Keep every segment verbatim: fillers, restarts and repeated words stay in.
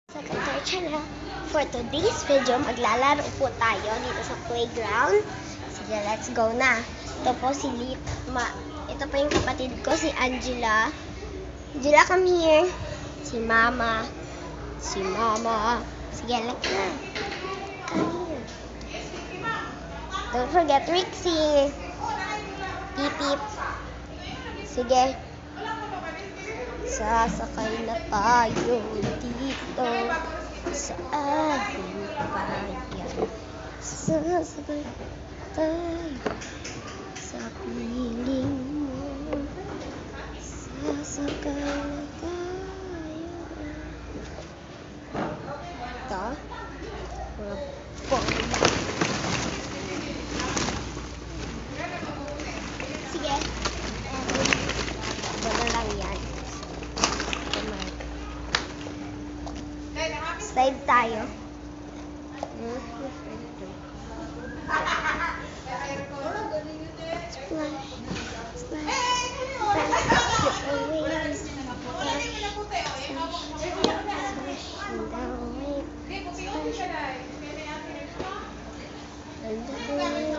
Sa Kantar Channel. For today's video, maglalaro po tayo dito sa playground. Sige, let's go na. Ito po si Lip. Ma Ito po yung kapatid ko, si Angela. Angela, come here. Si Mama. Si Mama. Sige, let's na. Come here. Don't forget Rixie. Pip, pip. Sige. Sasakay na tayo dito sa ating bayan. Sasakay tayo sa piling mo. Sasakay na tayo. Ito. Mga bomba. Sige. Wala lang yan. Slide tayo. Splash, splash, splash, away, splash, splash, down, away, splash, and away.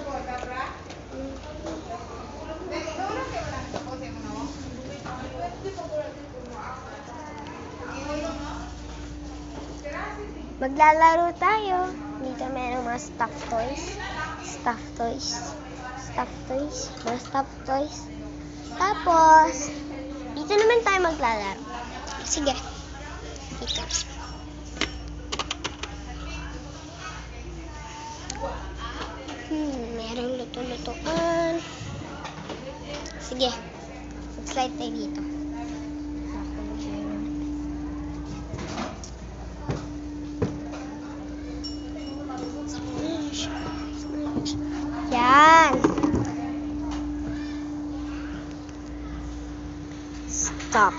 Maglalaro tayo. Dito meron mga stuffed toys. Stuffed toys. Stuffed toys. Mga stuffed toys. Tapos, dito naman tayo maglalaro. Sige. Dito. Hmm, merong luto-lutoan. Sige. Mag-slide tayo dito. Yan. Stop.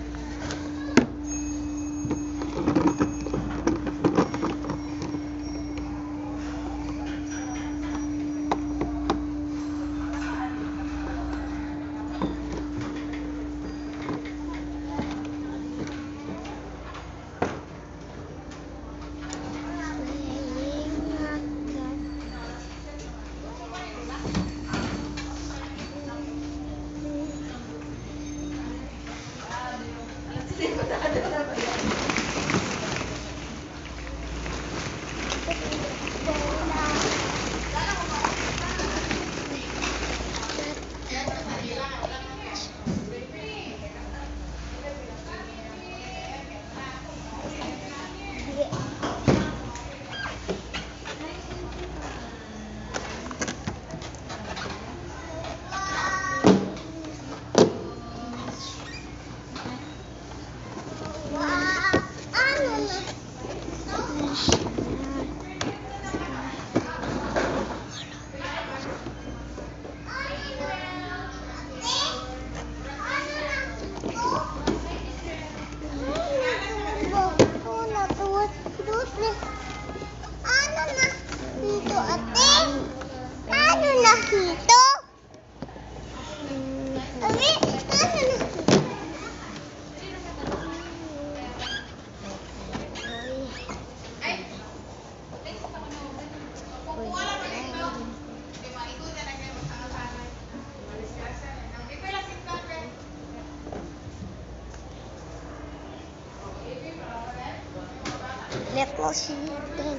Little sheep then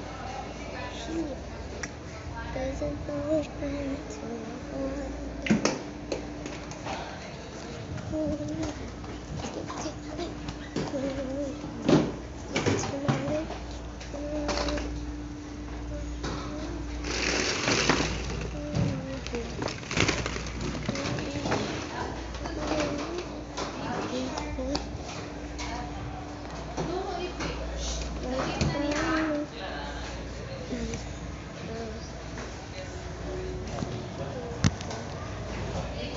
sheep doesn't know when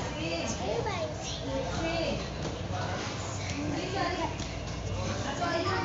to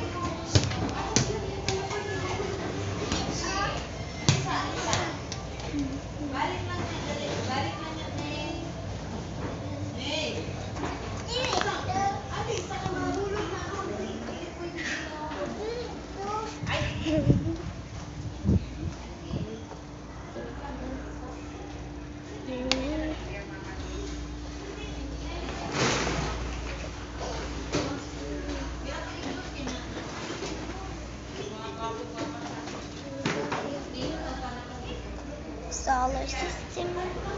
Solar system.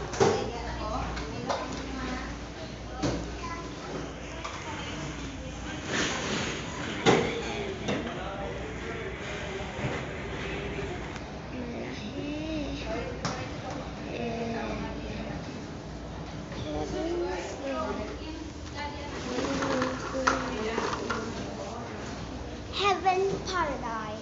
Heaven paradise.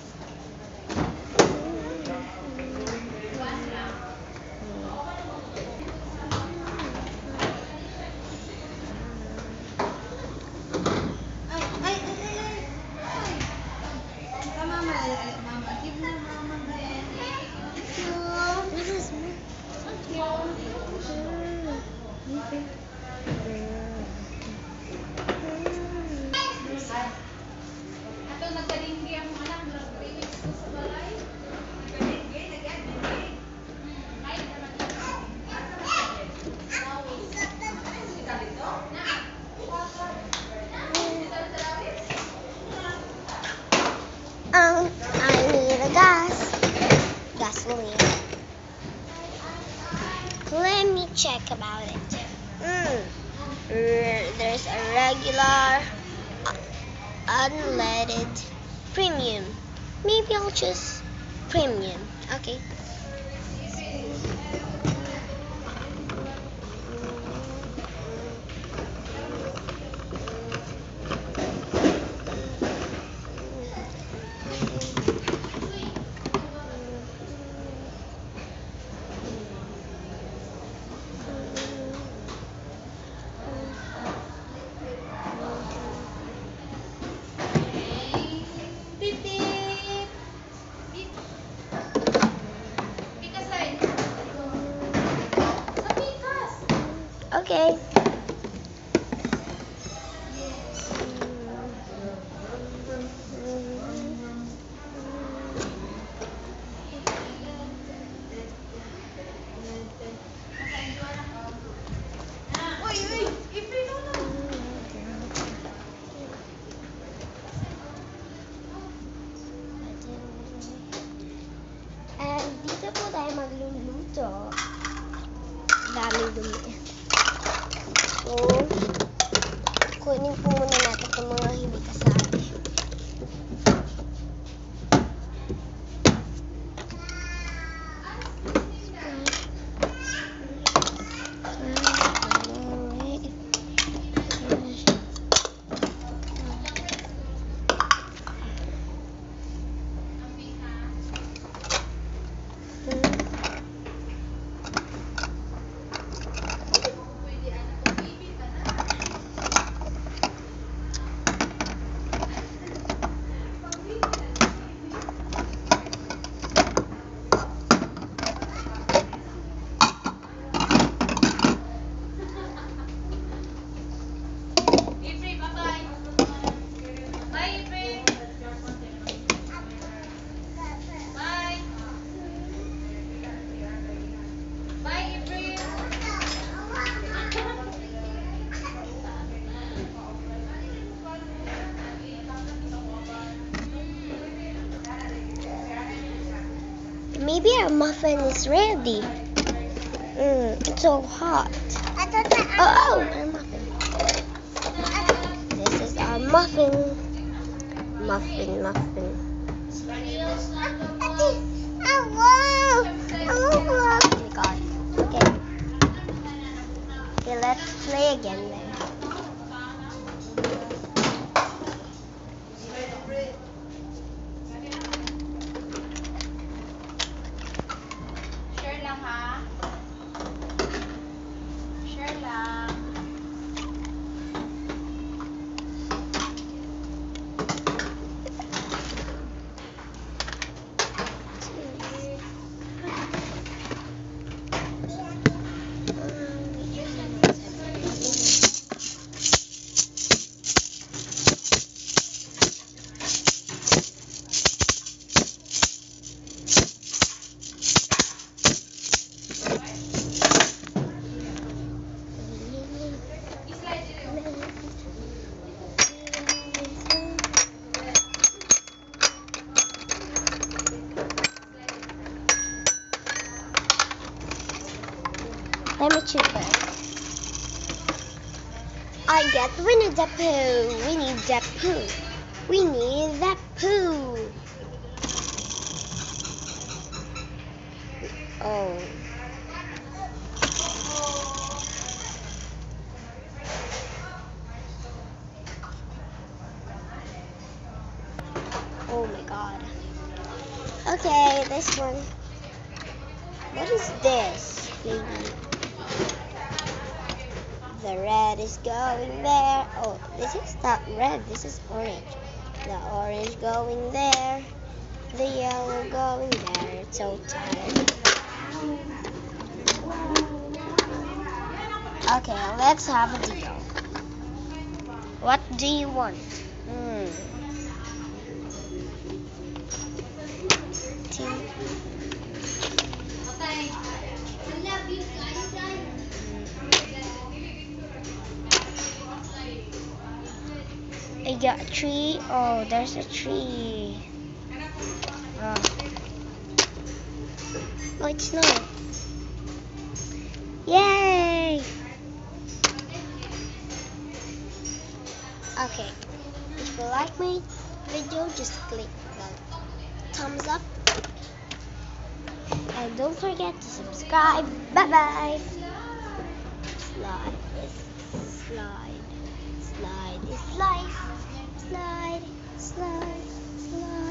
Um, I need a gas. Gasoline. Let me check about it. Mm. There's a regular, unleaded, premium. Maybe I'll choose premium. Okay. Okay. And dito po tayo magluluto. Daming dumi. So, kunin po muna natin itong mga hindi kasali. Maybe our muffin is ready. Mm, it's so hot. Oh, our muffin. This is our muffin. Muffin, muffin. Oh, wow. Oh my God. Okay. Okay, let's play again then. YouTuber. I get Winnie the Pooh. Winnie the Pooh. Winnie the Pooh. Oh. Oh my god. Okay, this one. What is this, baby? The red is going there. Oh, this is not red. This is orange. The orange going there. The yellow going there. It's so tired. Okay, let's have a deal. What do you want? Hmm. I got a tree. Oh, there's a tree. Oh, oh it's snow. Yay! Okay, if you like my video, just click the thumbs up. And don't forget to subscribe. Bye bye. Slide is slide. Slide is life. Slide, slide, slide.